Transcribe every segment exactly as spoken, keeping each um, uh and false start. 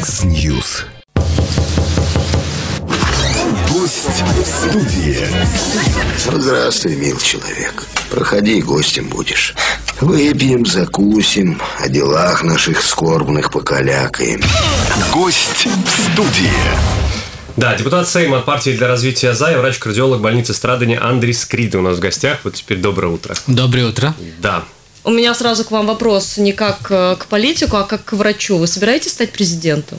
X-News. Гость в студии. Здравствуй, мил человек. Проходи, гостем будешь. Выпьем, закусим, о делах наших скорбных покалякаем. Гость в студии. Да, депутат Сейма от партии для развития ЗА и врач-кардиолог больницы Страдания Андрей Скрида у нас в гостях. Вот теперь доброе утро. Доброе утро. Да. У меня сразу к вам вопрос не как к политику, а как к врачу. Вы собираетесь стать президентом?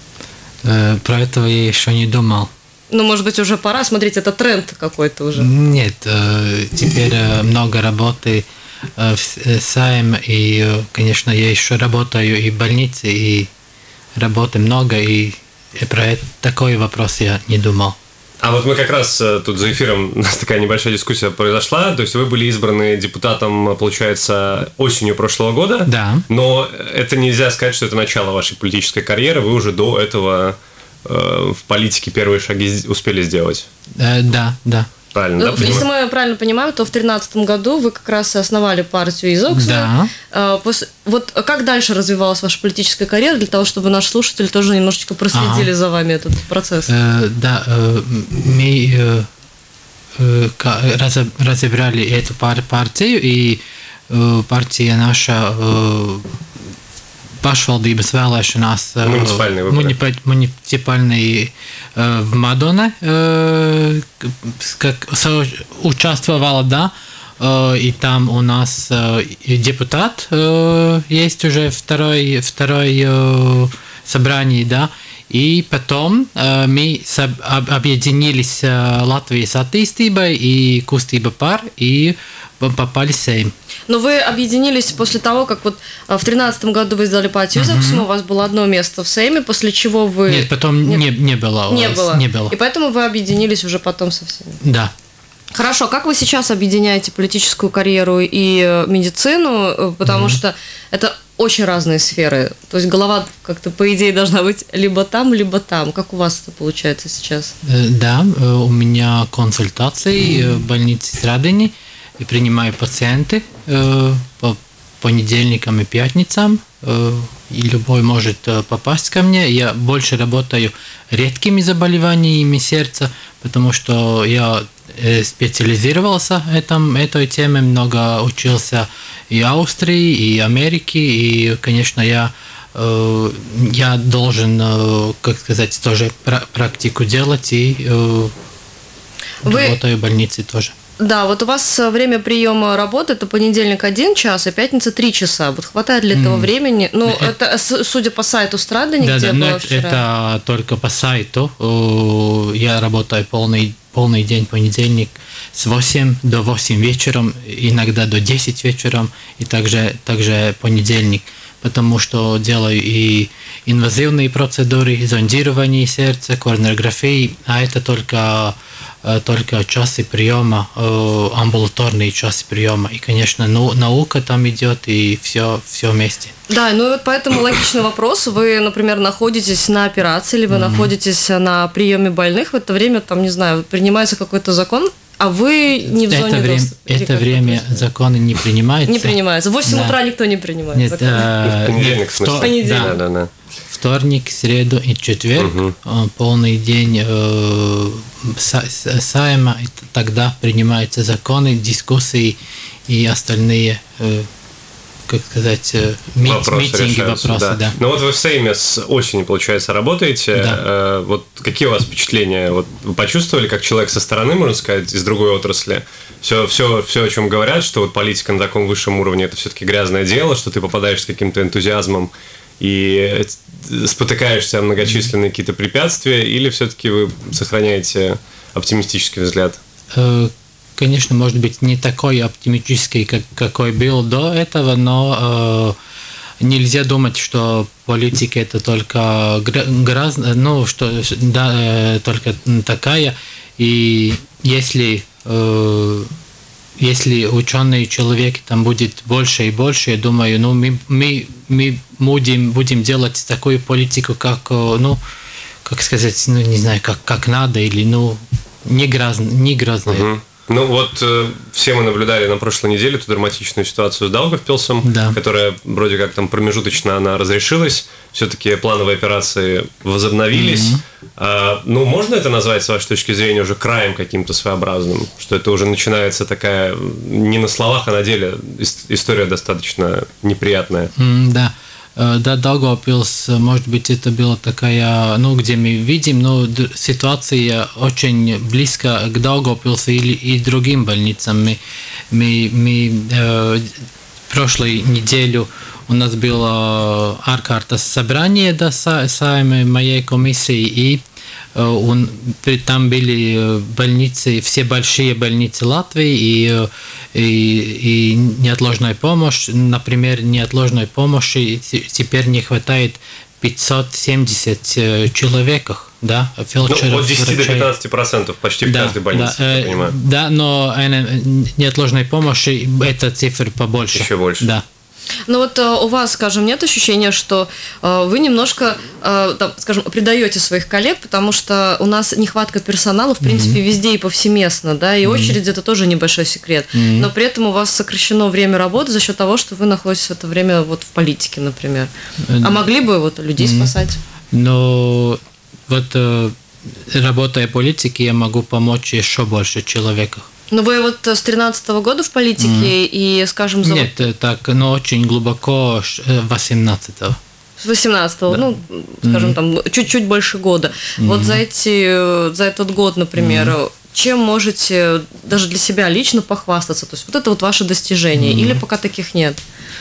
Э, про это я еще не думал. Ну, может быть, уже пора. Смотрите, это тренд какой-то уже. Нет, э, теперь э, много работы э, в Сейм, и, э, конечно, я еще работаю и в больнице, и работы много, и, и про это, такой вопрос я не думал. А вот мы как раз тут за эфиром, у нас такая небольшая дискуссия произошла. То есть вы были избраны депутатом, получается, осенью прошлого года. Да. Но это нельзя сказать, что это начало вашей политической карьеры. Вы уже до этого э, в политике первые шаги успели сделать. Э, да, да. Правильно, Ну, да? если мы правильно понимаем, то в тринадцатом году вы как раз основали партию ИЗОКС. Да. После... Вот как дальше развивалась ваша политическая карьера, для того, чтобы наши слушатели тоже немножечко проследили ага. за вами этот процесс? Э, да, э, мы э, э, разобрали эту партию, и э, партия наша э, pašvaldības vēlēšanās, муниципальные выборы. Муниципальные э, в Мадоне э, как участвовала, да, э, и там у нас э, депутат э, есть уже второй, второй э, собрание, да, и потом э, мы соб- объединились э, Латвijas attīstībai и Kustība par, и попали в Сейм. Но вы объединились после того, как вот в тринадцатом году вы сделали партию ИЗОКС, uh-huh. у вас было одно место в Сейме, после чего вы... Нет, потом не, не было. Не было. Не было. И поэтому вы объединились уже потом со всеми. Да. Хорошо, как вы сейчас объединяете политическую карьеру и медицину, потому uh-huh. что это очень разные сферы. То есть голова как-то, по идее, должна быть либо там, либо там. Как у вас это получается сейчас? Да, у меня консультации uh-huh. в больнице Страдания. И принимаю пациенты э, по понедельникам и пятницам, э, и любой может э, попасть ко мне. Я больше работаю редкими заболеваниями сердца, потому что я э, специализировался в этом, этой теме, много учился и Австрии, и Америки, и, конечно, я, э, я должен, э, как сказать, тоже практику делать, и э, Вы... работаю в больнице тоже. Да, вот у вас время приема работы это понедельник один час, а пятница три часа. Вот хватает ли этого mm. времени? Ну, это, это судя по сайту Страдания, да, где да, было но вчера. Это только по сайту. Я работаю полный, полный день понедельник с восьми до восьми вечером, иногда до десяти вечером, и также, также понедельник, потому что делаю и инвазивные процедуры, зондирование сердца, коронарографии, а это только... только часы приема, амбулаторные часы приема. И, конечно, наука там идет, и все, все вместе. Да, ну и вот поэтому логичный вопрос. Вы, например, находитесь на операции, или вы mm-hmm. находитесь на приеме больных, в это время, там, не знаю, принимается какой-то закон, а вы не в это зоне время, Это время законы не принимаются. Не принимаются. В восемь да. утра никто не принимает Нет, законы. А, в понедельник, в смысле? Понедельник. Да, да, да. Вторник, среду и четверг, угу. полный день э, Сайма, и тогда принимаются законы, дискуссии и остальные, э, как сказать, ми- вопросы митинги, вопросы. Да. Да. Ну вот вы в Сейме с осени, получается, работаете. Да. Э, вот какие у вас впечатления? Вот вы почувствовали, как человек со стороны, можно сказать, из другой отрасли? Все, все, все, о чем говорят, что вот политика на таком высшем уровне – это все-таки грязное дело, что ты попадаешь с каким-то энтузиазмом и спотыкаешься о многочисленные какие-то препятствия, или все-таки вы сохраняете оптимистический взгляд? Конечно, может быть, не такой оптимистический, как, какой был до этого, но э, нельзя думать, что политика это только грязная, ну, что да, э, только такая. И если э, если ученый человек там будет больше и больше, я думаю, ну, мы, мы, мы будем, будем делать такую политику, как, ну, как сказать, ну, не знаю, как, как надо, или, ну, не грязно, не грязно. Угу. Ну вот э, все мы наблюдали на прошлой неделе ту драматичную ситуацию с Даугавпилсом, да. которая вроде как там промежуточно она разрешилась, все-таки плановые операции возобновились. Mm-hmm. А, ну, можно это назвать, с вашей точки зрения, уже краем каким-то своеобразным? Что это уже начинается такая, не на словах, а на деле история достаточно неприятная? Mm, да. Да, Даугавпилс, может быть, это была такая, ну, где мы видим, но ситуация очень близко к Даугавпилсу или и другим больницам. Мы, мы, мы э, прошлой неделю у нас было ārkārtas собрание до Сайма моей комиссии, и он, там были больницы, все большие больницы Латвии, и, и, и неотложная помощь, например, неотложной помощи теперь не хватает пятьсот семьдесят человек, да, фельдшеров, ну, от десяти врачей. До пятнадцати процентов почти в да, каждой больнице, да, я понимаю. Да, но неотложной помощи эта цифра побольше. Еще больше. Да. Ну вот у вас, скажем, нет ощущения, что вы немножко, там, скажем, предаете своих коллег, потому что у нас нехватка персонала, в принципе, mm-hmm. везде и повсеместно, да, и mm-hmm. очередь – это тоже небольшой секрет. Mm-hmm. Но при этом у вас сокращено время работы за счет того, что вы находитесь в это время вот в политике, например. Mm-hmm. А могли бы вот людей mm-hmm. спасать? Но вот работая в политике, я могу помочь еще больше человеку. Ну, вы вот с тринадцатого года в политике mm. и, скажем, за... Нет, так, но очень глубоко восемнадцатого. С восемнадцатого, да. ну, скажем, mm. там, чуть-чуть больше года. Mm. Вот за, эти, за этот год, например, mm. чем можете даже для себя лично похвастаться? То есть вот это вот ваше достижение, mm. или пока таких нет?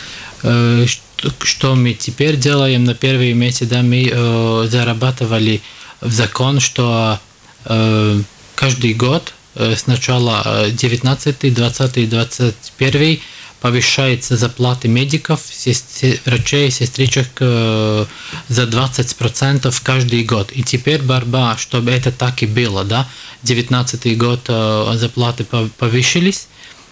Что, что мы теперь делаем? На первые месяцы, да, мы э, зарабатывали в закон, что э, каждый год сначала девятнадцатый, двадцатый, двадцать первый повышается зарплаты медиков, врачей, сестричек за двадцать процентов каждый год. И теперь борьба, чтобы это так и было, да. девятнадцатый год зарплаты повысились.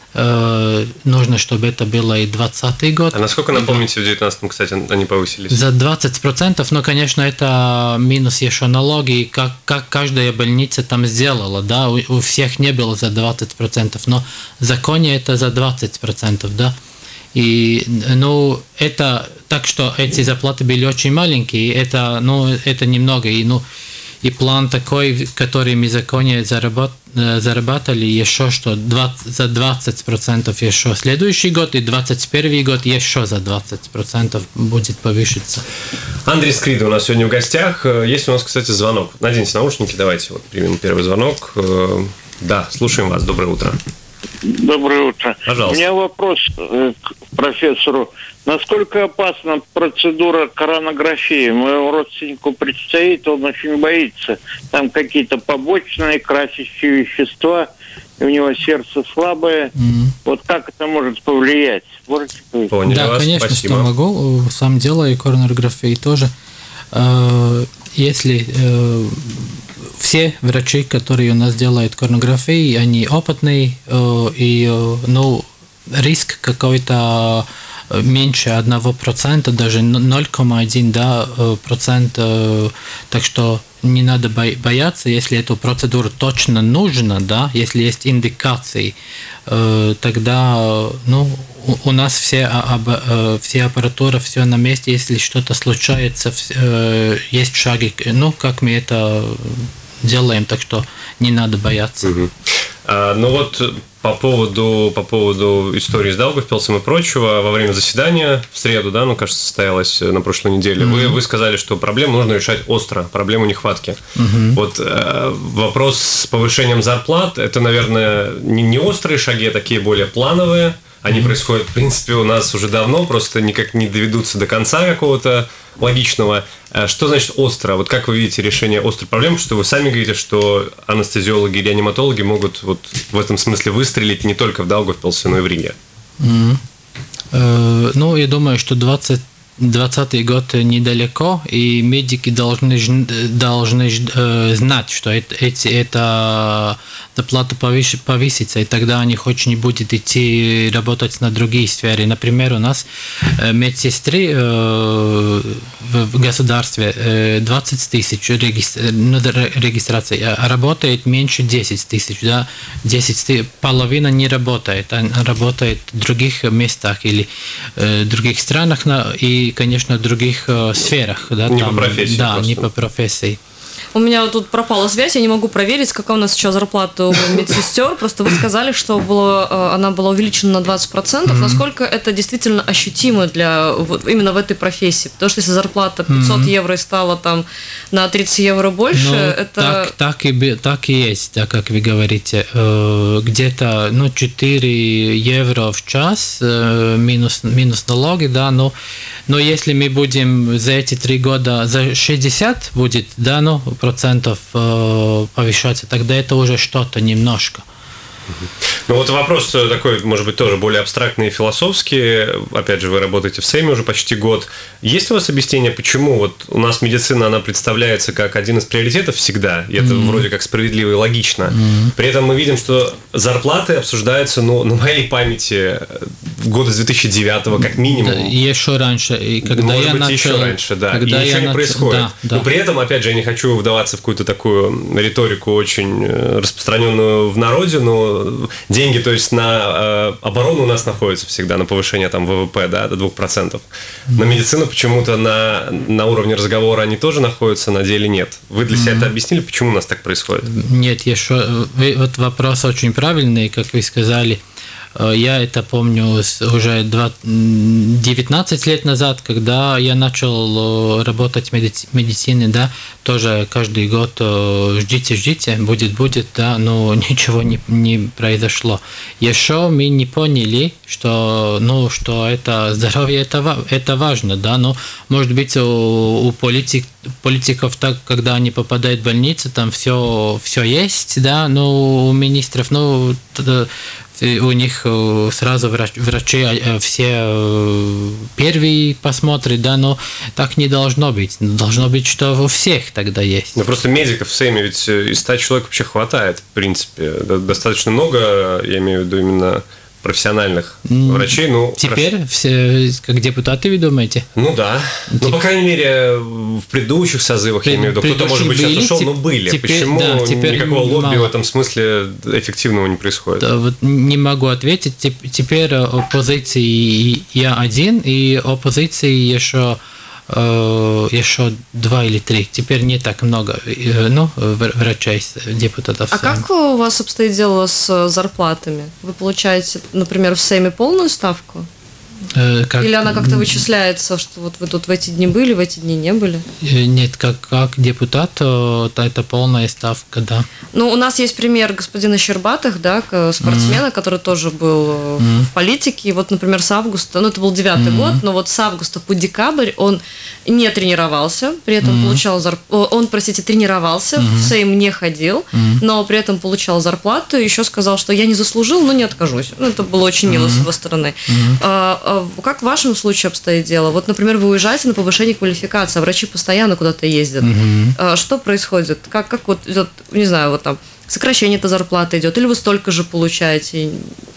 Нужно, чтобы это было и двадцатый год. А насколько, напомните, в девятнадцатом, кстати, они повысились? За двадцать процентов, но, конечно, это минус еще налоги, как, как каждая больница там сделала, да, у, у всех не было за двадцать процентов, но в законе это за двадцать процентов, да. И, ну, это так, что эти зарплаты были очень маленькие, это, ну, это немного, и, ну, и план такой, который мы в законе зарабатывали еще, что двадцать, за двадцать процентов еще следующий год, и двадцать первый год еще за двадцать процентов будет повышиться. Андрей Скрида у нас сегодня в гостях. Есть у нас, кстати, звонок. Наденьте наушники, давайте вот примем первый звонок. Да, слушаем вас. Доброе утро. Доброе утро. Пожалуйста. У меня вопрос к профессору. Насколько опасна процедура коронографии? Моему родственнику предстоит, он очень боится. Там какие-то побочные красящие вещества, и у него сердце слабое. Mm-hmm. Вот как это может повлиять? Можете повлиять? Понял да, вас. конечно, Спасибо. что могу. Сам делаю коронографию тоже. Если все врачи, которые у нас делают коронографию, они опытные, и, ну, риск какой-то меньше одного процента, даже ноль целых один процент, да, так что не надо бояться, если эту процедуру точно нужно, да, если есть индикации, тогда, ну, у нас все, все аппаратура, все на месте, если что-то случается, есть шаги, ну, как мы это делаем, так что не надо бояться. Угу. А, ну вот по поводу, по поводу истории с Даугавпилсом и прочего, во время заседания в среду, да, ну, кажется, состоялось на прошлой неделе, mm-hmm. вы, вы сказали, что проблему нужно решать остро, проблему нехватки. Mm-hmm. Вот э, вопрос с повышением зарплат, это, наверное, не, не острые шаги, а такие более плановые. Они mm-hmm. происходят, в принципе, у нас уже давно, просто никак не доведутся до конца какого-то логичного. Что значит остро? Вот как вы видите решение острой проблемы? Что вы сами говорите, что анестезиологи и реаниматологи могут вот в этом смысле выстрелить не только в Даугавпилсе, но и в Риге. Mm-hmm. Uh, ну, я думаю, что двадцать двадцатый год недалеко, и медики должны, должны э, знать, что это, эти, эта зарплата повысится, и тогда у них очень будет идти работать на другие сферы. Например, у нас медсестры э, в государстве э, двадцать тысяч регистрации, а работает меньше десять тысяч. Да? десять, половина не работает, а работает в других местах или э, других странах, и, конечно, в других э, сферах. Да, не там, по профессии. Да, просто. не по профессии. У меня вот тут пропала связь, я не могу проверить, какая у нас сейчас зарплата у медсестер. Просто вы сказали, что было, она была увеличена на двадцать процентов. Mm-hmm. Насколько это действительно ощутимо для вот, именно в этой профессии? Потому что если зарплата пятьсот mm-hmm. евро и стала там на тридцать евро больше, ну, это... Так, так, и, так и есть, да, как вы говорите. Где-то ну, четыре евро в час минус, минус налоги, да, но, но если мы будем за эти три года, за шестьдесят будет, да, ну, процентов э, повышаться, тогда это уже что-то немножко. Ну вот вопрос такой, может быть, тоже более абстрактный и философский. Опять же, вы работаете в СЭМе уже почти год. Есть у вас объяснение, почему вот у нас медицина, она представляется как один из приоритетов всегда, и это mm-hmm. вроде как справедливо и логично. Mm-hmm. При этом мы видим, что зарплаты обсуждаются, ну, на моей памяти, года с две тысячи девятого как минимум. Да, еще раньше. И когда Может я быть, начал, еще раньше, да. Когда и ничего не начал, происходит. Да, да. Но при этом, опять же, я не хочу вдаваться в какую-то такую риторику очень распространенную в народе, но деньги, то есть на э, оборону у нас находятся всегда, на повышение там ВВП, да, до двух процентов. На медицину почему-то на, на уровне разговора они тоже находятся, на деле нет. Вы для себя mm-hmm. это объяснили, почему у нас так происходит? Нет, еще вот вопрос очень правильный, как вы сказали. Я это помню уже девятнадцать лет назад, когда я начал работать в медицине, да, тоже каждый год ждите, ждите, будет, будет, да, но ничего не, не произошло. Еще мы не поняли, что, ну, что это здоровье, это, это важно, да, но может быть у, у политик, политиков так, когда они попадают в больницу, там все, все есть, да, но у министров, ну, у них сразу врач, врачи все первые посмотрят, да, но так не должно быть. Должно быть, что у всех тогда есть. Ну, просто медиков в СЭМе ведь из ста человек вообще хватает, в принципе. Достаточно много, я имею в виду именно профессиональных врачей. Ну, теперь все, как депутаты, вы думаете? Ну да. Ну, по крайней мере, в предыдущих созывах, я имею в виду, кто-то, может быть, сейчас ушел, но были. Теперь, почему да, никакого лобби мало. в этом смысле эффективного не происходит? Да, вот не могу ответить. Теперь оппозиции я один, и оппозиции еще еще два или три. Теперь не так много, ну, врачей, депутатов. А как у вас обстоит дело с зарплатами? Вы получаете, например, в СЭМе полную ставку? Как... Или она как-то вычисляется, что вот вы тут в эти дни были, в эти дни не были? Нет, как, как депутат, то это полная ставка, да. Ну, у нас есть пример господина Щербатых, да, спортсмена, mm. который тоже был mm. в политике. И вот, например, с августа, ну, это был девятый mm. год, но вот с августа по декабрь он не тренировался, при этом mm. получал зарплату, он, простите, тренировался, mm. в СЭМ не ходил, mm. но при этом получал зарплату, и еще сказал, что я не заслужил, но не откажусь. Ну, это было очень мило mm. с его стороны. Mm. Как в вашем случае обстоит дело? Вот, например, вы уезжаете на повышение квалификации, а врачи постоянно куда-то ездят. Угу. Что происходит? Как, как вот идет, не знаю, вот там сокращение этой зарплаты идет, или вы столько же получаете?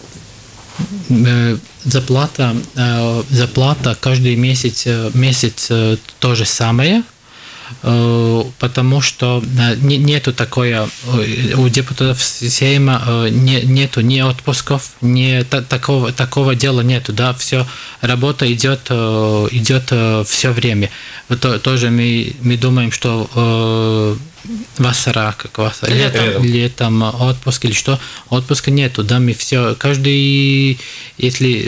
Зарплата, зарплата каждый месяц, месяц то же самое. Потому что нету такое, у депутатов Сейма нету ни отпусков, ни такого, такого дела нету, да, все, работа идет, идет все время. Вот тоже мы, мы думаем, что васара, как васара, летом, летом отпуск или что, отпуска нету, да, мы все, каждый, если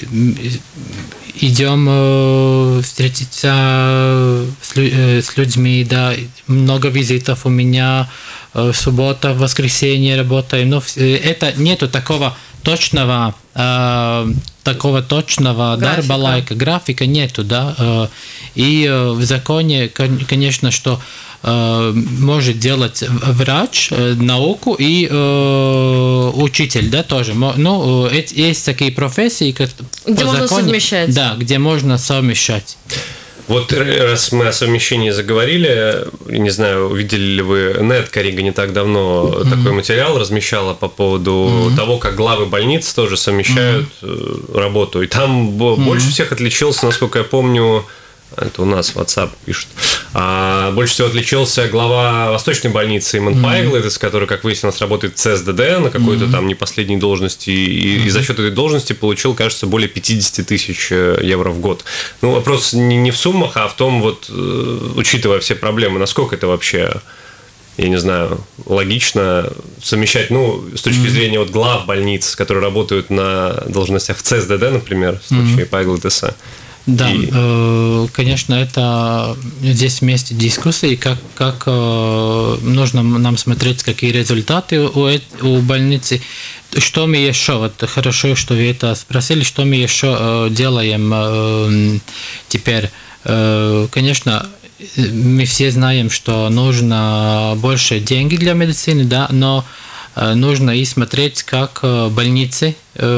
идем встретиться с, с людьми, да, много визитов у меня, суббота, воскресенье работаем, но это нету такого точного, э, такого точного графика. Дарбалайка, графика нету, да, э, и в законе, конечно, что э, может делать врач, э, науку и э, учитель, да, тоже. Ну, есть такие профессии, как где по можно законе, совмещать. Да, где можно совмещать. Вот раз мы о совмещении заговорили, не знаю, увидели ли вы, Нетка Рига не так давно mm-hmm. такой материал размещала по поводу mm-hmm. того, как главы больниц тоже совмещают mm-hmm. работу. И там mm-hmm. больше всех отличился, насколько я помню, это у нас в WhatsApp пишут, а больше всего отличился глава Восточной больницы Иман Пайглы, mm-hmm. который, как выяснилось, работает в ЦСДД на какой-то mm-hmm. там не последней должности, и, mm-hmm. и за счет этой должности получил, кажется, более пятьдесят тысяч евро в год. Ну, вопрос не, не в суммах, а в том, вот, учитывая все проблемы, насколько это вообще, я не знаю, логично совмещать, ну, с точки mm-hmm. зрения вот глав больниц, которые работают на должностях в ЦСДД, например, в случае mm-hmm. Пайглы ТС. Да, и... э, конечно, это здесь вместе дискуссии, как, как э, нужно нам смотреть, какие результаты у, у больницы, что мы еще, вот хорошо, что вы это спросили, что мы еще э, делаем э, теперь. Э, конечно, мы все знаем, что нужно больше денег для медицины, да, но нужно и смотреть, как больницы,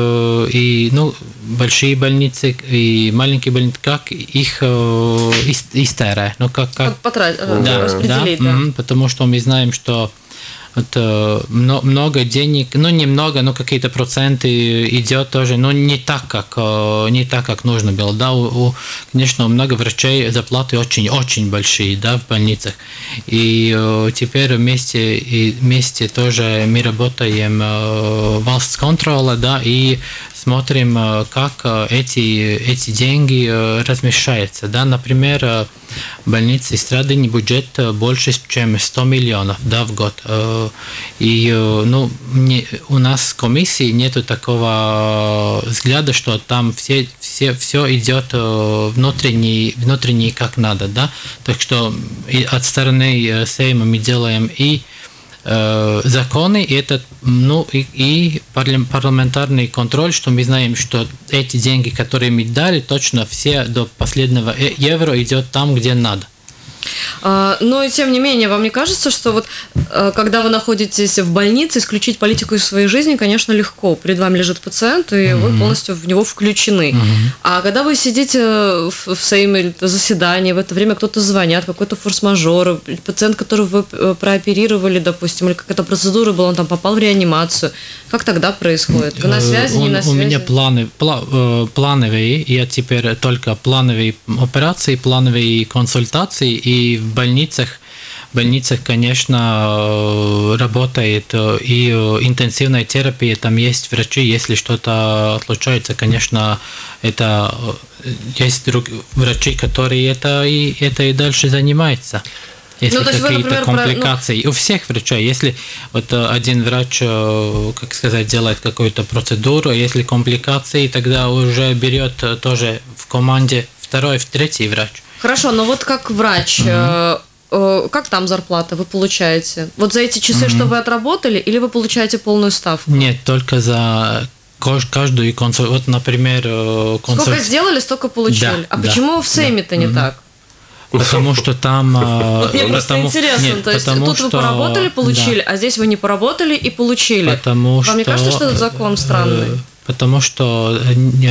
и, ну, большие больницы и маленькие больницы, как их истерять, ну, как, как Потрать, да, распределить, да, да. Потому что мы знаем, что вот, много денег, ну немного, но какие-то проценты идет тоже, но не так, как не так, как нужно было, да. У, у, конечно, у много врачей зарплаты очень-очень большие, да, в больницах. И э, теперь вместе и вместе тоже мы работаем э, Valsts-контроля, да, и смотрим, как эти эти деньги размещаются, да. Например, в больнице Страдани бюджет больше, чем сто миллионов, да, в год. И, ну, не, у нас в комиссии нету такого взгляда, что там все, все, все идет внутренний, внутренний как надо, да. Так что от стороны Сейма мы делаем и законы, и это, ну, и, и парламентарный контроль, что мы знаем, что эти деньги, которые мы дали, точно все до последнего евро идет там, где надо. Но, тем не менее, вам не кажется, что вот когда вы находитесь в больнице, исключить политику из своей жизни, конечно, легко. Перед вами лежит пациент, и mm-hmm. вы полностью в него включены. Mm-hmm. А когда вы сидите в, в Сейме заседании, в это время кто-то звонит, какой-то форс-мажор, пациент, которого вы прооперировали, допустим, или какая-то процедура была, он там попал в реанимацию, как тогда происходит? Вы на связи, он, не на связи? У меня планы, пла, плановые, я теперь только плановые операции, плановые консультации, и в больницах, в больницах, конечно, работает и интенсивная терапия, там есть врачи, если что-то случается, конечно, это есть врачи, которые это и, это и дальше занимаются. Если ну, какие-то вы, например, компликации. Про... Ну... У всех врачей. Если вот один врач, как сказать, делает какую-то процедуру, если компликации, тогда уже берет тоже в команде второй, третий врач. Хорошо, но вот как врач, mm-hmm. э, как там зарплата вы получаете? Вот за эти часы, mm-hmm. что вы отработали, или вы получаете полную ставку? Нет, только за каждую консультацию. Вот, например, консультацию. Сколько сделали, столько получили. Да, а да, почему в Сейме-то да. не mm-hmm. так? Потому что там... Вот мне просто потому, интересно, нет, то есть потому, тут что, вы поработали, получили, да. а здесь вы не поработали и получили. Потому Вам что, не кажется, что этот закон странный? Потому что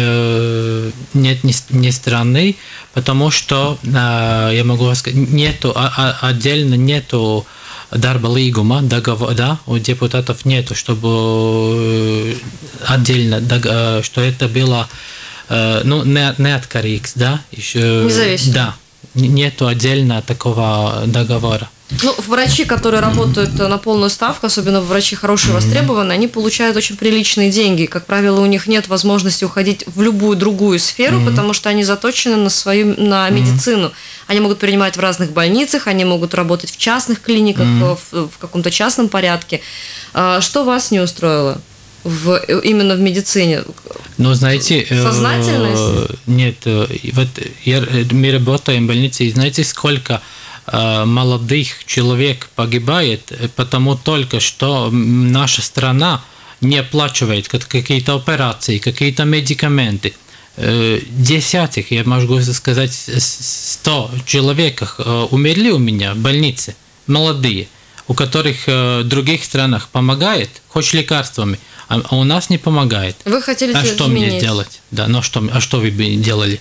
нет, не, не странный, потому что, я могу сказать, нету, отдельно нету дарба līguma, договор, да, у депутатов нету, чтобы отдельно, что это было, ну, неatkarīgs, да, еще, независимо. Да, нету отдельно такого договора. Ну, врачи, которые работают на полную ставку, особенно врачи хорошие, востребованные, они получают очень приличные деньги. Как правило, у них нет возможности уходить в любую другую сферу, mm-hmm. потому что они заточены на свою, на медицину. Mm-hmm. Они могут принимать в разных больницах, они могут работать в частных клиниках, mm-hmm. в, в каком-то частном порядке. Что вас не устроило в, именно в медицине? Ну, знаете... Сознательность? Э, нет, вот я, мы работаем в больнице, и знаете, сколько... молодых человек погибает, потому только что наша страна не оплачивает какие-то операции, какие-то медикаменты. Десятых, я могу сказать, сто человек умерли у меня в больнице, молодые, у которых в других странах помогает, хоть лекарствами, а у нас не помогает. Вы хотели а что изменить? Мне делать? Да, ну что, а что вы бы делали?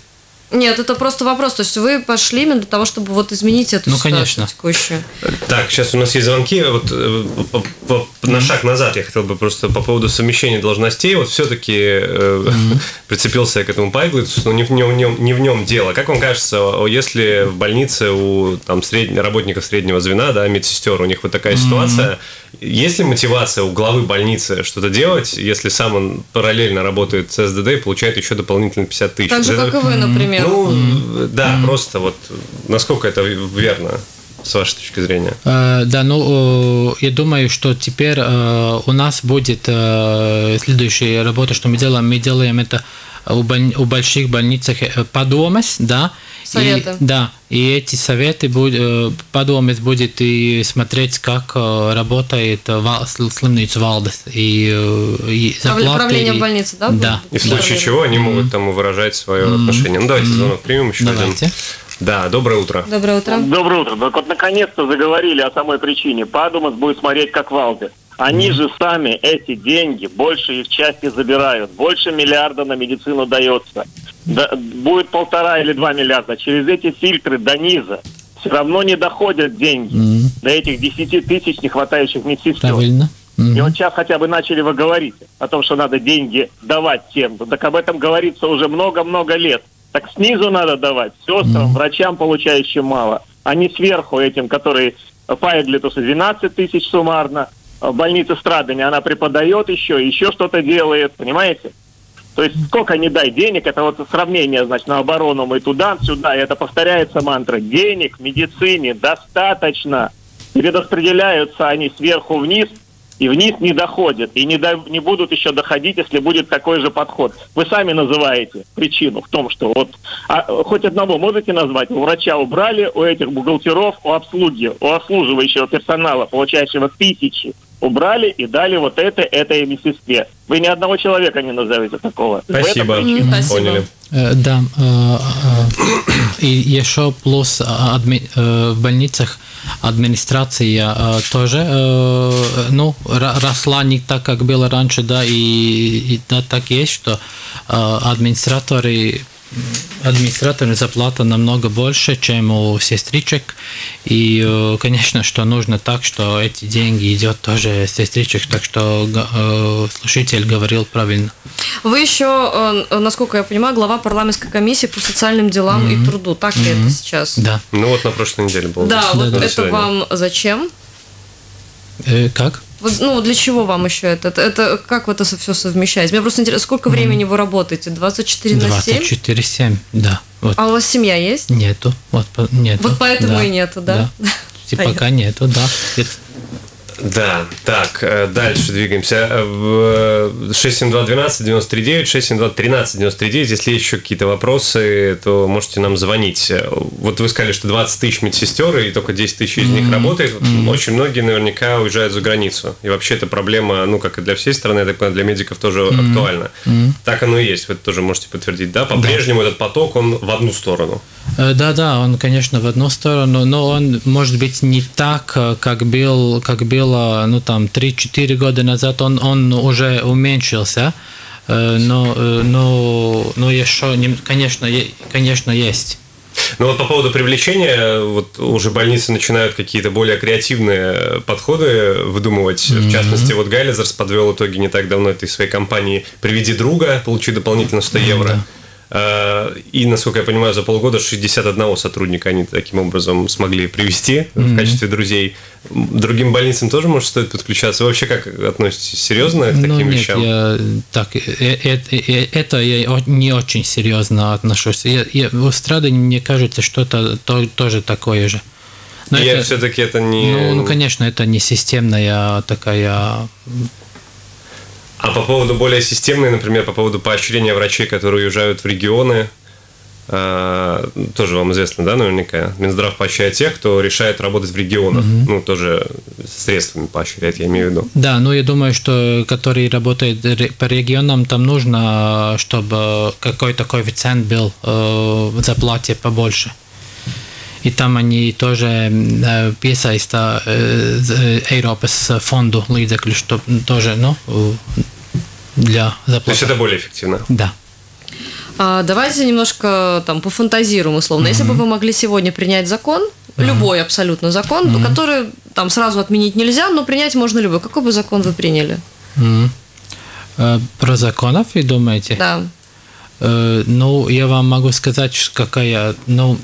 Нет, это просто вопрос. То есть вы пошли именно для того, чтобы вот изменить эту ну, ситуацию конечно. текущую. Так, сейчас у нас есть звонки. Вот по, по, на шаг назад я хотел бы просто по поводу совмещения должностей. Вот все-таки э, mm-hmm. прицепился я к этому Пайглицу, но не в, нем, не в нем дело. Как вам кажется, если в больнице у там, средне, работников среднего звена, да, медсестер, у них вот такая mm-hmm. ситуация, есть ли мотивация у главы больницы что-то делать, если сам он параллельно работает с СДД и получает еще дополнительно пятьдесят тысяч? Так же, как и вы, например. Ну, mm. да, mm. просто вот насколько это верно, с вашей точки зрения? Uh, да, ну, я думаю, что теперь uh, у нас будет uh, следующая работа, что мы делаем. Мы делаем это у, боль... у больших больницах подомес, да. Советы. И, да, и эти советы будет, подомес будет и смотреть, как работает слимнīcu valdes и, и зарплаты. Управление больницы, да? Да. И в случае чего они могут там выражать свое mm-hmm. отношение. Ну, давайте звонок примем еще Давайте. один. Да, доброе утро. Доброе утро. Доброе утро. Так вот, наконец-то заговорили о самой причине. Падумас будет смотреть, как Валде. Они mm-hmm. же сами эти деньги, больше их части забирают. Больше миллиарда на медицину дается. Да, будет полтора или два миллиарда. Через эти фильтры до низа все равно не доходят деньги mm-hmm. до этих десяти тысяч не хватающих медсестер. Правильно. Mm-hmm. И вот сейчас хотя бы начали вы говорить о том, что надо деньги давать тем. Так об этом говорится уже много-много лет. Так снизу надо давать сестрам, mm-hmm. врачам, получающим мало, а не сверху этим, которые Пайглицу двенадцать тысяч суммарно, в больнице Страдани она преподает еще, еще что-то делает, понимаете? То есть сколько не дай денег, это вот сравнение, значит, на оборону мы туда-сюда, и это повторяется мантра. Денег в медицине достаточно. Перераспределяются они сверху вниз, и вниз не доходят. И не, до, не будут еще доходить, если будет такой же подход. Вы сами называете причину в том, что вот... А, хоть одного можете назвать? У врача убрали, у этих бухгалтеров, у обслуги, у обслуживающего персонала, получающего тысячи, убрали и дали вот это, этой медсестре. Вы ни одного человека не назовете такого. Спасибо. Спасибо. Поняли. Да. И еще плюс в больницах администрация тоже, ну, росла не так, как было раньше, да, и, и да, так есть, что администраторы администратору зарплата намного больше, чем у сестричек. И, конечно, что нужно так, что эти деньги идет тоже сестричек, так что э, слушатель говорил правильно. Вы еще, насколько я понимаю, глава парламентской комиссии по социальным делам mm-hmm. и труду. Так ли mm-hmm. это сейчас? Да. Ну вот на прошлой неделе было. Да, вот да, это сегодня. Вам зачем? Э, как? Вот, ну, для чего вам еще это? это? Это как вы это все совмещаете? Мне просто интересно, сколько времени mm. вы работаете? двадцать четыре на семь? двадцать четыре семь, да. Вот. А у вас семья есть? Нету. Вот, нету. Вот поэтому да. и нету, да? Да. Типа пока нету, да. Это... Да, так, дальше двигаемся. шесть семь два двенадцать девяносто три девять, шесть семь два тринадцать девяносто три девять. Если есть еще какие-то вопросы, то можете нам звонить. Вот вы сказали, что двадцать тысяч медсестер, и только десять тысяч из них mm-hmm. работает. Mm-hmm. Очень многие наверняка уезжают за границу. И вообще эта проблема, ну, как и для всей страны, я так понимаю, для медиков тоже mm-hmm. актуальна. Mm-hmm. Так оно и есть, вы это тоже можете подтвердить, да? По-прежнему да. Этот поток, он в одну сторону. Да-да, он, конечно, в одну сторону, но он может быть не так, как был, как было, ну, там, три-четыре года назад, он, он уже уменьшился, но, но, но еще, конечно, конечно, есть. Ну вот по поводу привлечения, вот уже больницы начинают какие-то более креативные подходы выдумывать. Mm-hmm. В частности, вот Гайлезерс подвел итоги не так давно этой своей компании «Приведи друга», получи дополнительно сто евро. Mm-hmm. И, насколько я понимаю, за полгода шестьдесят одного сотрудника они таким образом смогли привести mm-hmm. в качестве друзей. Другим больницам тоже, может, стоит подключаться? Вы вообще как относитесь серьезно к таким ну, нет, вещам? Я, так, это, это я не очень серьезно отношусь. Я, я, в Страдани, мне кажется, что это то, тоже такое же. Но и это, все-таки это не... Ну, ну, конечно, это не системная такая... А по поводу более системной, например, по поводу поощрения врачей, которые уезжают в регионы, э, тоже вам известно, да, наверняка? Минздрав поощряет тех, кто решает работать в регионах. Mm-hmm. Ну, тоже средствами поощряет, я имею в виду. Да, ну, я думаю, что который работает по регионам, там нужно, чтобы какой-то коэффициент был э, в зарплате побольше. И там они тоже пiesaista Eiropas фонду līdzekļu, чтобы тоже, ну, для зарплаты. То есть это более эффективно? Да. А давайте немножко там пофантазируем условно. Mm-hmm. Если бы вы могли сегодня принять закон, mm-hmm. любой абсолютно закон, mm-hmm. который там сразу отменить нельзя, но принять можно любой, какой бы закон вы приняли? Mm-hmm. Uh, про законов вы думаете? Да. Uh, ну, я вам могу сказать, какая, ну,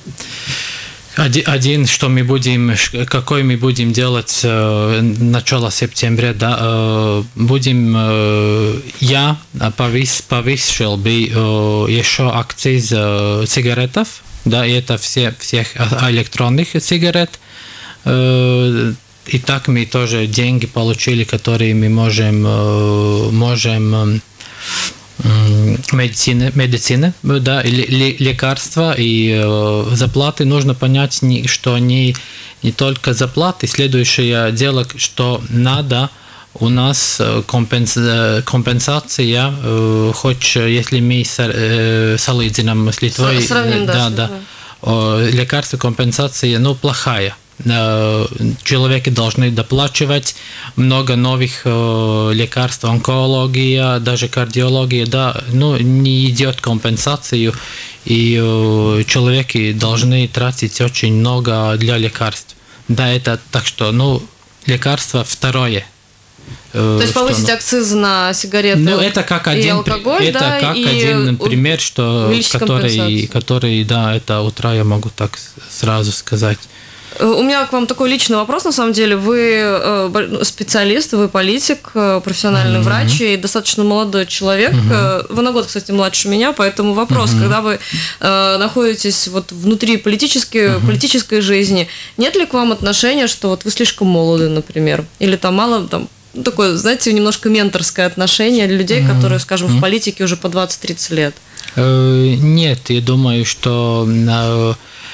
один, что мы будем, какой мы будем делать э, начало сентября, да, э, будем, э, я повис, повысил бы э, еще акциз э, сигаретов, да, и это все, всех электронных сигарет, э, и так мы тоже деньги получили, которые мы можем, э, можем медицины, медицины, да, и лекарства и э, заплаты. Нужно понять, не, что не, не только заплаты. Следующее дело, что надо у нас компенс, компенсация, э, хоть если мы э, салыдзинам с Литвой, Сравним, да, да, да, лекарство компенсация, ну, плохая. Человеки должны доплачивать много новых э, лекарств, онкология, даже кардиология, да, ну, не идет компенсацию, и э, человеки должны тратить очень много для лекарств. Да, это так что, ну, лекарство второе. Э, То есть повысить что, ну, акциз на сигареты, ну, это как и один, алкоголь, это да, как и один пример, что, который, который, да, это утра я могу так сразу сказать. У меня к вам такой личный вопрос, на самом деле. Вы специалист, вы политик, профессиональный mm-hmm. врач и достаточно молодой человек. Mm-hmm. Вы на год, кстати, младше меня, поэтому вопрос, mm-hmm. когда вы э, находитесь вот внутри политической, mm-hmm. политической жизни, нет ли к вам отношения, что вот вы слишком молоды, например, или там мало, там, такое, знаете, немножко менторское отношение для людей, mm-hmm. которые, скажем, mm-hmm. в политике уже по двадцать-тридцать лет? Uh, нет, я думаю, что... Uh,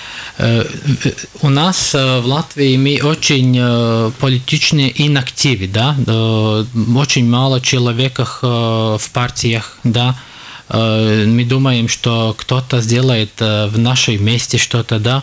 у нас в Латвии мы очень политичные инактивы, да, очень мало человеков в партиях, да. Мы думаем, что кто-то сделает в нашей месте что-то, да,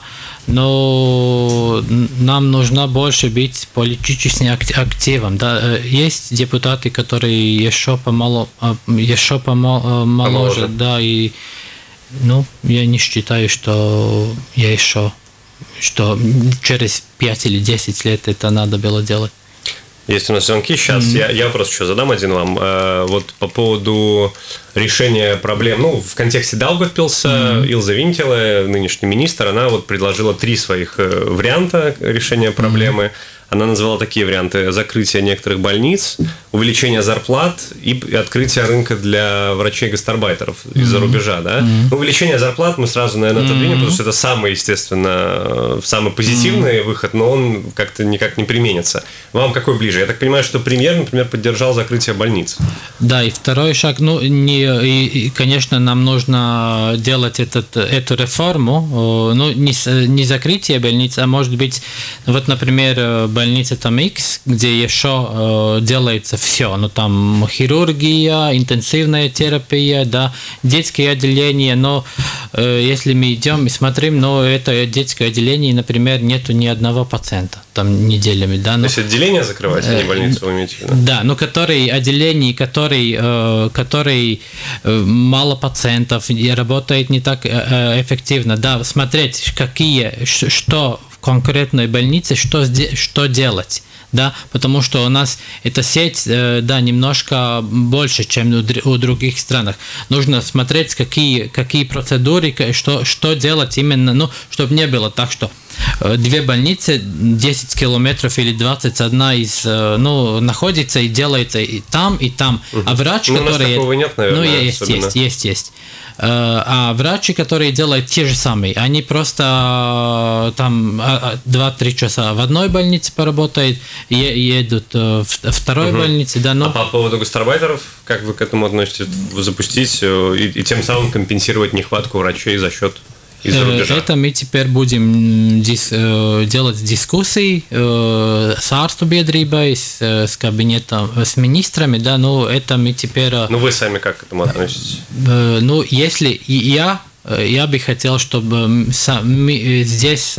но нам нужно больше быть политически активным, да. Есть депутаты, которые еще помало, еще помоложе, да, и ну, я не считаю, что я еще, что через пять или десять лет это надо было делать. Есть у нас звонки. Сейчас mm-hmm. я, я просто еще задам один вам. Э, вот по поводу решения проблем. Ну, в контексте Даугавпилса mm-hmm. Илза Винтеле, нынешний министр, она вот предложила три своих варианта решения проблемы. Mm-hmm. Она назвала такие варианты: закрытие некоторых больниц, увеличение зарплат и открытие рынка для врачей-гастарбайтеров mm-hmm. из-за рубежа. Да? Mm-hmm. Ну, увеличение зарплат мы сразу, наверное, отодвинем, mm-hmm. потому что это самый, естественно, самый позитивный mm-hmm. выход, но он как-то никак не применится. Вам какой ближе? Я так понимаю, что премьер, например, поддержал закрытие больниц. Да, и второй шаг, ну, не, и, и, конечно, нам нужно делать этот, эту реформу, ну, не, не закрытие больниц, а может быть, вот, например, больница там X, где еще э, делается все, ну там хирургия, интенсивная терапия, да, детские отделения, но э, если мы идем и смотрим, но это детское отделение, например, нету ни одного пациента там неделями, да. Но, то есть отделение закрывать, а не больницу вы имеете в виду? Да, но которые отделения, которые, э, которые э, мало пациентов, и работает не так э, эффективно, да, смотреть, какие, что конкретной больнице, что, что делать, да, потому что у нас эта сеть, да, немножко больше, чем у других странах. Нужно смотреть, какие, какие процедуры, что, что делать именно, ну, чтобы не было так, что две больницы, десять километров или двадцать одна из, ну, находится и делается и там, и там, угу. а врач, ну, который... У нас такого нет, наверное, ну, есть, особенно. есть, есть, есть. А врачи, которые делают те же самые, они просто там два-три часа в одной больнице поработают, едут в второй угу. больнице. Да, но... А по поводу гастарбайтеров, как вы к этому относитесь? Запустить и, и тем самым компенсировать нехватку врачей за счет из-за рубежа? Это мы теперь будем дис, делать дискуссии с ārstbiedrībai, с, с кабинетом, с министрами, да, ну это мы теперь... Ну вы сами как к этому относитесь? Ну, если я, я бы хотел, чтобы здесь...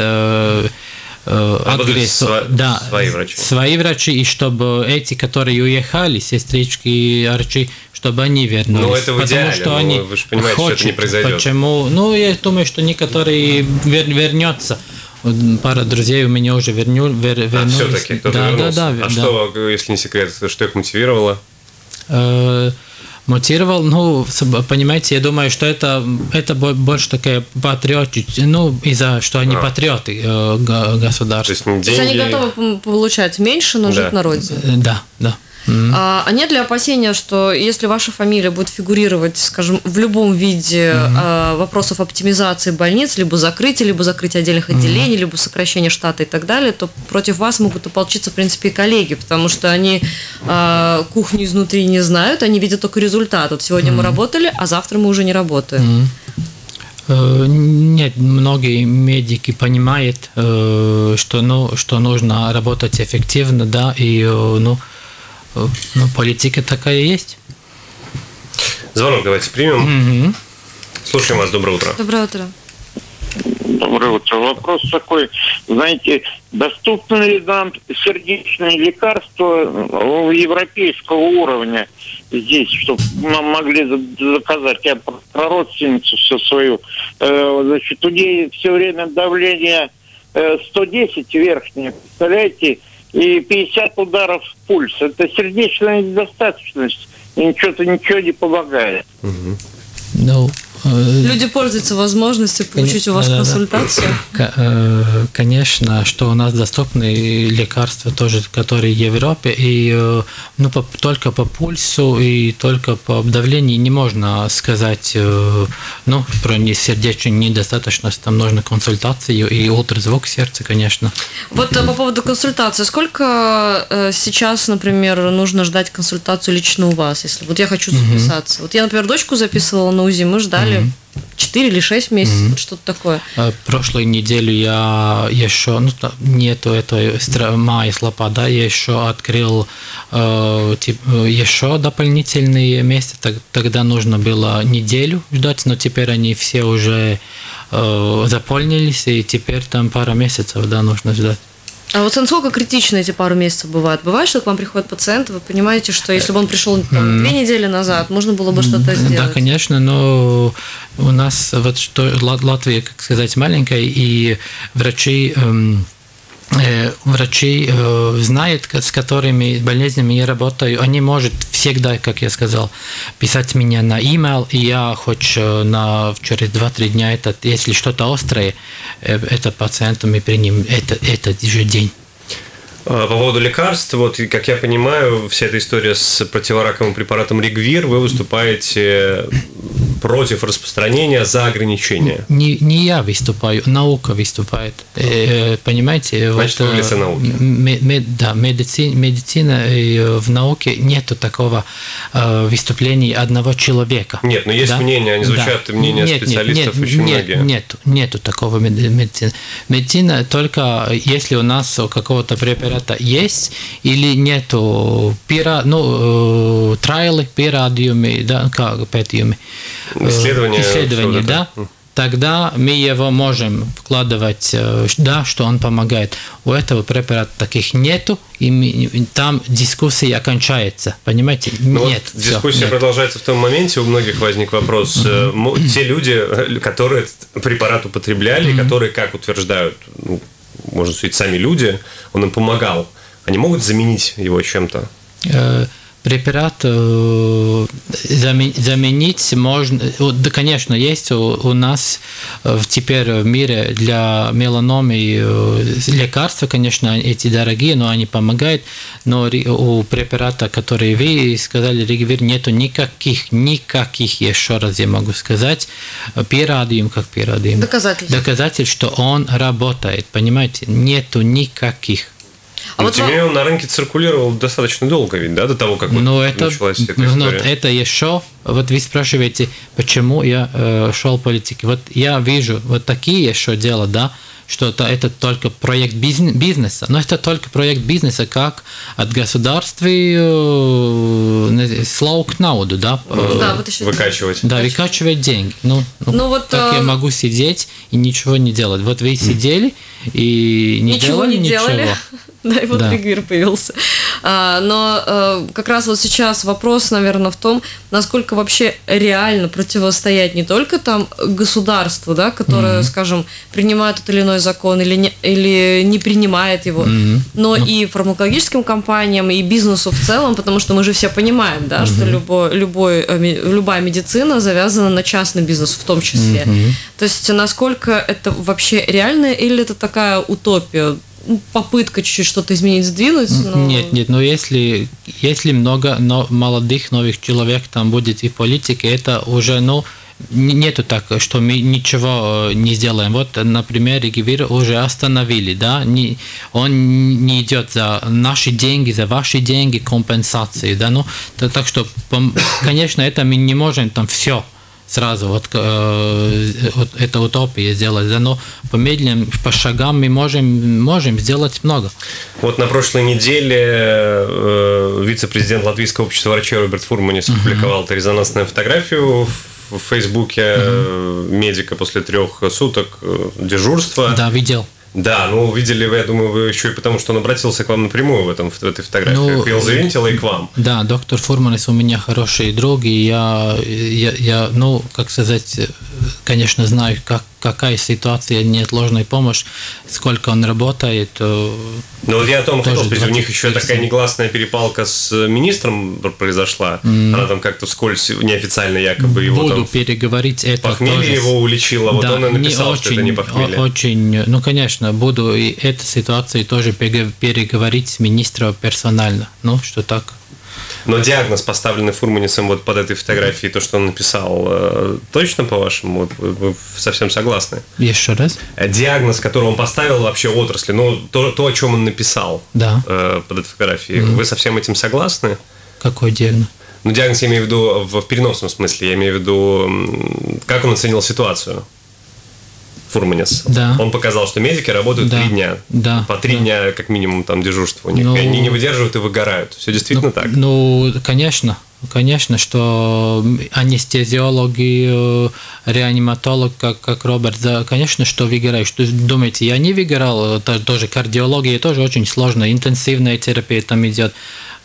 Отгрыз, сво, да, свои врачи. Свои врачи, и чтобы эти, которые уехали, сестрички, врачи, чтобы они вернулись. Ну, это в идеале, потому что но они вы же понимаете, хотят, что это не произойдет. Почему? Ну, я думаю, что некоторые вер, вернется. Пара друзей у меня уже верню, вер, вернулись. А, все-таки кто-то да, вернулся? Да, да, а да. что, если не секрет, что их мотивировало? Э, мотивировал, ну, понимаете, я думаю, что это, это больше такая патриотичная, ну, из-за, что они а. патриоты э, государства. То есть, деньги... То есть они готовы получать меньше, но да. жить на родине. Да, да. Mm-hmm. А, а нет ли опасения, что если ваша фамилия будет фигурировать, скажем, в любом виде mm-hmm. а, вопросов оптимизации больниц, либо закрытия, либо закрытия отдельных отделений, mm-hmm. либо сокращения штата и так далее, то против вас могут ополчиться, в принципе, и коллеги, потому что они а, кухню изнутри не знают, они видят только результат. Вот сегодня mm-hmm. мы работали, а завтра мы уже не работаем. Mm-hmm. Нет, многие медики понимают, что, ну, что нужно работать эффективно, да, и, ну, ну, политика такая есть. Звонок давайте примем. Mm-hmm. Слушаем вас. Доброе утро. Доброе утро. Доброе утро. Вопрос такой. Знаете, доступны ли нам сердечные лекарства европейского уровня здесь, чтобы мы могли заказать? Я про родственницу все свою. Значит, у нее все время давление сто десять верхнее, представляете? И пятьдесят ударов в пульс. Это сердечная недостаточность. И ничего-то ничего не помогает. Угу. Ну, Люди пользуются возможностью получить у вас да, консультацию? Да. Конечно, что у нас доступны лекарства тоже, которые в Европе, и ну, по, только по пульсу и только по давлению не можно сказать, ну, про сердечную недостаточность, там нужно консультацию и ультразвук сердца, конечно. Вот по поводу консультации, сколько сейчас, например, нужно ждать консультацию лично у вас, если вот я хочу записаться? Mm-hmm. Вот я, например, дочку записывала на УЗИ, мы ждали четыре или шесть месяцев, mm-hmm. что-то такое. Прошлую неделю я еще, ну, нету этой мая слопа, да, я еще открыл э, тип, еще дополнительные месяцы, так, тогда нужно было неделю ждать, но теперь они все уже э, заполнились, и теперь там пара месяцев, да, нужно ждать. А вот насколько критично эти пару месяцев бывают? Бывает, что к вам приходит пациент, вы понимаете, что если бы он пришел там, две недели назад, можно было бы что-то сделать? Да, конечно, но у нас вот что Латвия, как сказать, маленькая, и врачи... Эм, врачи э, знают, с которыми болезнями я работаю, они могут всегда, как я сказал, писать мне на e-mail, и я хоть на, через два-три дня, это, если что-то острое, э, это пациенту мы примем это, этот же день. По поводу лекарств, вот, как я понимаю, вся эта история с противораковым препаратом Регвир, вы выступаете против распространения, за ограничения. Не, не я выступаю, наука выступает. Э, понимаете? Значит, вот, вы в лице науки. Мед, да, медицина, медицина в науке нету такого э, выступления одного человека. Нет, но есть да? мнения, они звучат, да. мнения нет, специалистов нет, очень нет, многие. Нет, нету такого медицины. Медицина только если у нас какого-то препарата есть или нету пира, ну, трайлы, пирадиумы, да, как петиумы. Исследования, исследования да, да, тогда мы его можем вкладывать, да, что он помогает. У этого препарата таких нету, и мы, там дискуссия окончается, понимаете? Ну, нет. Вот дискуссия нет. продолжается в том моменте, у многих возник вопрос, mm-hmm. те люди, которые препарат употребляли, mm-hmm. которые, как утверждают, ну, можно сказать, сами люди, он им помогал, они могут заменить его чем-то? Препарат заменить можно, да, конечно, есть у нас теперь в мире для меланомы лекарства, конечно, эти дорогие, но они помогают, но у препарата, который вы сказали, Регвир, нету никаких, никаких, еще раз я могу сказать, пирадиум, как пирадиум. Доказательств. Доказательств, что он работает, понимаете, нету никаких. А но вот тем не менее он на рынке циркулировал достаточно долго, ведь, да, до того, как вот это, началась эта история. Но это еще, вот вы спрашиваете, почему я э, шел в политику. Вот я вижу вот такие еще дела, да, что это, это только проект бизнеса, но это только проект бизнеса, как от государства э, слаук науду, да, ну, да вот еще выкачивать. Да, выкачивать деньги. Ну, ну, ну вот так а... я могу сидеть и ничего не делать. Вот вы сидели и не ничего делали не ничего. Делали. Да, и вот да. Регвир появился. Но как раз вот сейчас вопрос, наверное, в том, насколько вообще реально противостоять не только там государству, да, которое, mm-hmm. скажем, принимает тот или иной закон или не, или не принимает его, mm-hmm. но mm-hmm. и фармакологическим компаниям, и бизнесу в целом, потому что мы же все понимаем, да, mm-hmm. что любой, любой, любая медицина завязана на частный бизнес в том числе. Mm-hmm. То есть насколько это вообще реально или это такая утопия? Попытка чуть-чуть что-то изменить, сдвинуть? Но... Нет, нет, но если, если много но молодых, новых человек там будет и в политике, это уже, ну, нету так, что мы ничего не сделаем. Вот, например, Регивир уже остановили, да, не, он не идет за наши деньги, за ваши деньги, компенсации, да, ну, так что, конечно, это мы не можем там все сразу, вот, э, вот это утопия сделать, да, но по медленным, по шагам мы можем, можем сделать много. Вот на прошлой неделе э, вице-президент Латвийского общества врачей Роберт Фурманис uh-huh. опубликовал резонансную фотографию в, в Фейсбуке uh-huh. медика после трех суток дежурства. Да, видел. Да, ну видели вы, я думаю, вы еще и потому, что он обратился к вам напрямую в, этом, в этой фотографии, ну, к Елзавинтила и к вам. Да, доктор Фурманис у меня хороший друг, и я, я, я ну, как сказать, конечно, знаю, как, какая ситуация, неотложная помощь, сколько он работает. Ну вот я о том хотел сказать, у них еще такая негласная перепалка с министром произошла, mm. она там как-то вскользь, неофициально якобы его Буду там... переговорить это похмелье тоже. Его уличило, вот да, он и написал, очень, что это не похмелье. Очень, ну, конечно, буду и эту ситуацию тоже переговорить с министром персонально, ну, что так. Но диагноз, поставленный Фурманисом вот под этой фотографией, то, что он написал, точно, по-вашему, вы, вы совсем согласны? Еще раз? Диагноз, который он поставил вообще отрасли, ну, то, то о чем он написал да. э, под этой фотографией, mm-hmm. вы со всем этим согласны? Какой диагноз? Ну, диагноз я имею в виду в переносном смысле, я имею в виду, как он оценил ситуацию. Фурманис. Да. Он показал, что медики работают да. три дня. Да. По три да. дня, как минимум, там дежурство у них. Ну, и они не выдерживают и выгорают. Все действительно ну, так? Ну, конечно. Конечно, что анестезиологи, реаниматолог, как, как Роберт, да, конечно, что выгорают. Что думаете, я не выгорал, тоже кардиология, тоже очень сложно, интенсивная терапия там идет.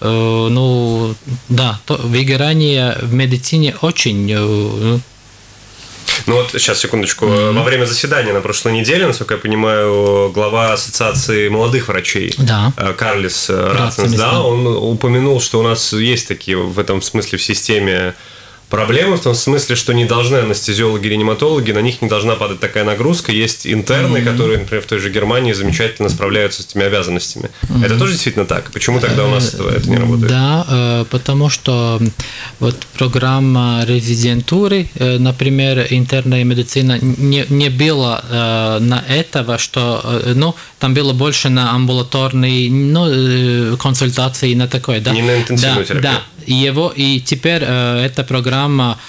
Ну, да, то, выгорание в медицине очень... Ну вот, сейчас, секундочку. Mm-hmm. Во время заседания на прошлой неделе, насколько я понимаю, глава Ассоциации молодых врачей да. Карлис Рацинс, да, он упомянул, что у нас есть такие в этом смысле в системе проблемы, в том смысле, что не должны анестезиологи, реаниматологи, на них не должна падать такая нагрузка. Есть интерны, mm-hmm. которые, например, в той же Германии замечательно справляются с этими обязанностями. Mm-hmm. Это тоже действительно так? Почему тогда у нас это не работает? Да, потому что вот программа резидентуры, например, интерная медицина, не, не было на этого, что, ну, там было больше на амбулаторные, ну, консультации, на такое, да? Не на интенсивную да, терапию. Да, его, и теперь эта программа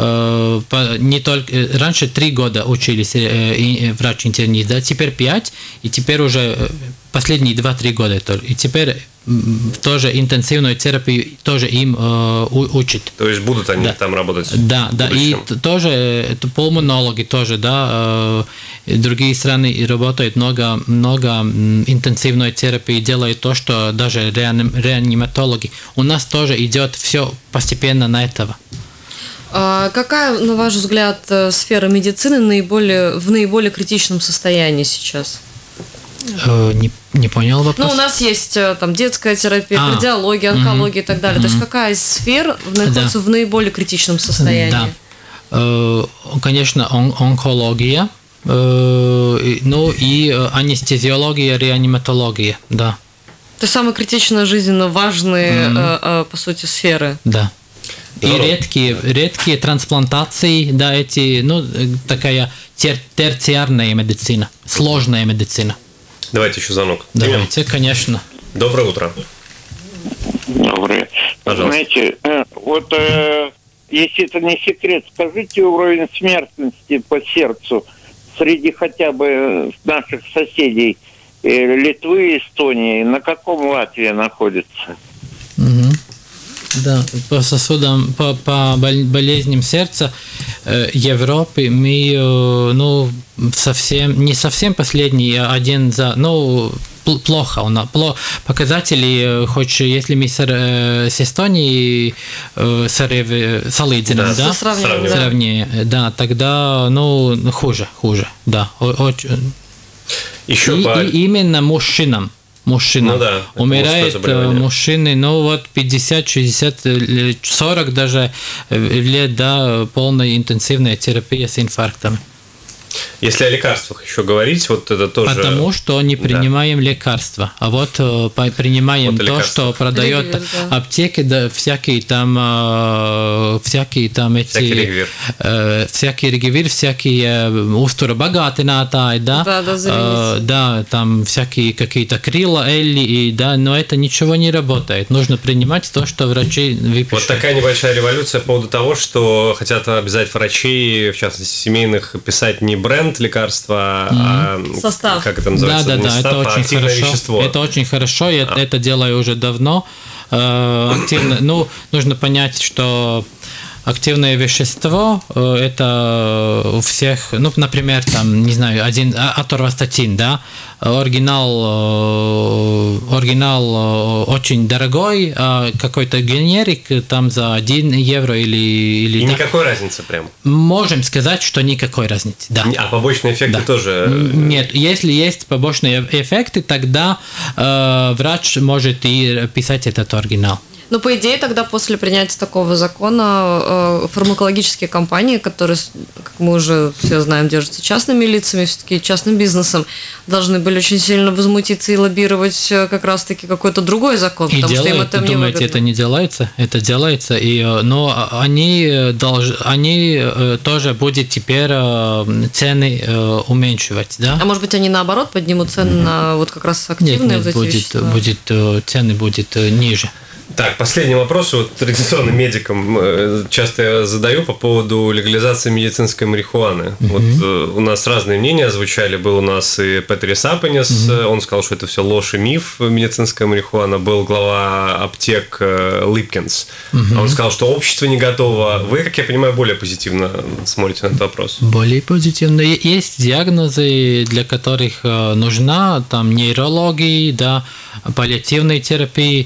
не только раньше три года учились врач-интернист, да, теперь пять, и теперь уже последние два-три года, и теперь тоже интенсивную терапию тоже им э, учат. То есть будут они да. там работать? Да, да, и тоже пульмонологи тоже, да, э, другие страны работают много, много интенсивной терапии, делают то, что даже реаниматологи. У нас тоже идет все постепенно на этого. А какая, на ваш взгляд, сфера медицины наиболее, в наиболее критичном состоянии сейчас? Э, не, не понял вопрос. Ну, у нас есть там детская терапия, а, кардиология, онкология mm-hmm. и так далее. Mm-hmm. То есть какая из сфер находится да. в наиболее критичном состоянии? Да. Э, конечно, он, онкология, э, ну и анестезиология, реаниматология, да. То есть самые критично жизненно важные, mm-hmm. э, э, по сути, сферы. Да. И ну, редкие, редкие трансплантации, да, эти, ну, такая тер, терциарная медицина, сложная медицина. Давайте еще звонок. Давайте, конечно. Доброе утро. Доброе. Пожалуйста. Знаете, вот э, если это не секрет, скажите уровень смертности по сердцу среди хотя бы наших соседей э, Литвы и Эстонии, на каком Латвия находится? Угу. Да, по сосудам, по, по болезням сердца э, Европы мы, э, ну, совсем, не совсем последний, а один за, ну, плохо. У нас показатели, хоть если мы с, с Эстонией салыдзинам, да, сравнение, сравнение, да, тогда, ну, хуже, хуже, да, очень. Еще и, по... и именно мужчинам. Мужчина. Ну, да, умирает мужчины, ну вот пятьдесят, шестьдесят, сорок даже лет, да, полная интенсивная терапия с инфарктами. Если о лекарствах еще говорить, вот это тоже... Потому что не принимаем да. лекарства, а вот принимаем вот то, что продает регивир, да. аптеки, да, всякие там, э, всякие там эти... Всякий регивир. Э, всякий регивир, всякие устуробогатinātāji, да, да, да, э, да, там всякие какие-то крила, элли, и, да, но это ничего не работает. Нужно принимать то, что врачи выпишут. Вот такая небольшая революция по поводу того, что хотят обязать врачей, в частности семейных, писать не бренд лекарства, mm-hmm. а состав. Как это называется? Да, да, не да, состав, это а очень активное хорошо. вещество. Это очень хорошо, я а. это делаю уже давно. Активно, ну, нужно понять, что активное вещество это у всех, ну, например, там, не знаю, один аторвастатин, да, оригинал, оригинал очень дорогой, а какой-то генерик там за один евро или... или И да. никакой разницы прям? Можем сказать, что никакой разницы, да. А побочные эффекты да. тоже? Нет, если есть побочные эффекты, тогда э, врач может и писать этот оригинал. Ну, по идее, тогда после принятия такого закона э, фармакологические компании, которые, как мы уже все знаем, держатся частными лицами, все-таки частным бизнесом, должны были очень сильно возмутиться и лоббировать как раз-таки какой-то другой закон, и потому делают, что им это думаете, не выгодно. Это не делается? Это делается, и, но они, долж, они тоже будут теперь цены уменьшивать, да? А может быть, они наоборот поднимут цены mm-hmm. на вот как раз активные нет, нет, вот эти будет, вещества? будет, цены будут ниже. Так, последний вопрос. Вот традиционно медикам часто я задаю по поводу легализации медицинской марихуаны. Mm-hmm. Вот у нас разные мнения звучали. Был у нас и Петрис Апенис, mm-hmm. он сказал, что это все ложь и миф, медицинская марихуана. Был глава аптек Липкинс. Mm-hmm. Он сказал, что общество не готово. Вы, как я понимаю, более позитивно смотрите на этот вопрос. Более позитивно. Есть диагнозы, для которых нужна там нейрология, да, паллиативная терапия.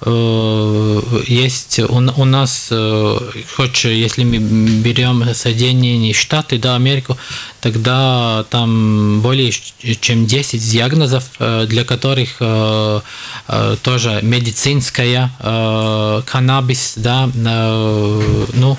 Есть у, у нас, хоть если мы берем Соединенные Штаты, да, Америку, тогда там более чем десять диагнозов, для которых тоже медицинская каннабис, да, ну,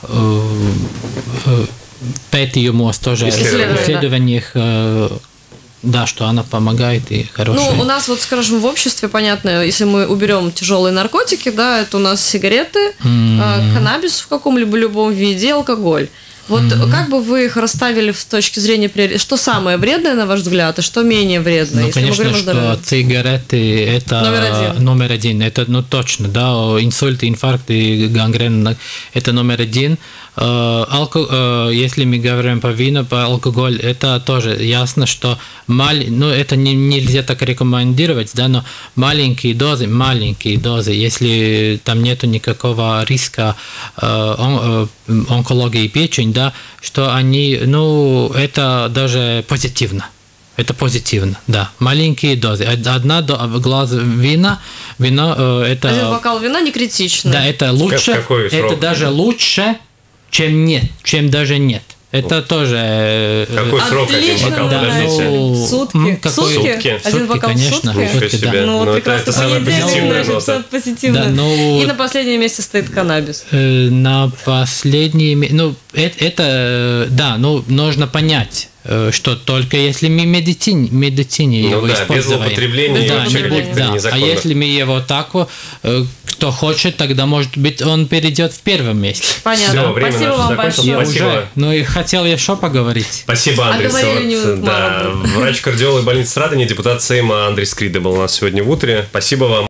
пētījumos тоже в исследованиях. Да, что она помогает и хорошая. Ну, у нас вот, скажем, в обществе, понятно, если мы уберем тяжелые наркотики, да, это у нас сигареты, mm-hmm. каннабис в каком-либо любом виде, алкоголь. Вот mm-hmm. как бы вы их расставили с точки зрения приоритета? Что самое вредное, на ваш взгляд, и что менее вредное? Ну, конечно, что цигареты это номер один. номер один. Это, ну, точно, да, инсульт, инфаркт и гангрена это номер один. Алко... Если мы говорим по вину, по алкоголь, это тоже ясно, что мал... ну, это не, нельзя так рекомендовать, да, но маленькие дозы, маленькие дозы, если там нету никакого риска он... онкологии печени, да, что они, ну, это даже позитивно. Это позитивно, да. Маленькие дозы. Одна глаз вина, вино это... Один бокал вина не критично. Да, это лучше, это даже лучше, чем нет, чем даже нет. Это ну, тоже... Какой срок один бокал? Да, ну, сутки. Какой... Сутки? Один бокал конечно, в сутки? сутки, да. Ну, ну, прекрасно. Это самое позитивное. позитивное. Да, ну, и на последнем месте стоит каннабис. Э, на последнем... Ну, это, это... Да, ну, нужно понять, что только если мы медицине, медицине ну, его да, используем. Без злоупотребления да, вообще не, да. А если мы его так, кто хочет, тогда, может быть, он перейдет в первом месте. Понятно. Все, спасибо вам большое. Я Спасибо. Уже, ну и хотел еще поговорить. Спасибо, Андрей. А вот, да, врач-кардиолог больницы Радани, депутат Сейма Андрей Скрида был у нас сегодня в утре. Спасибо вам.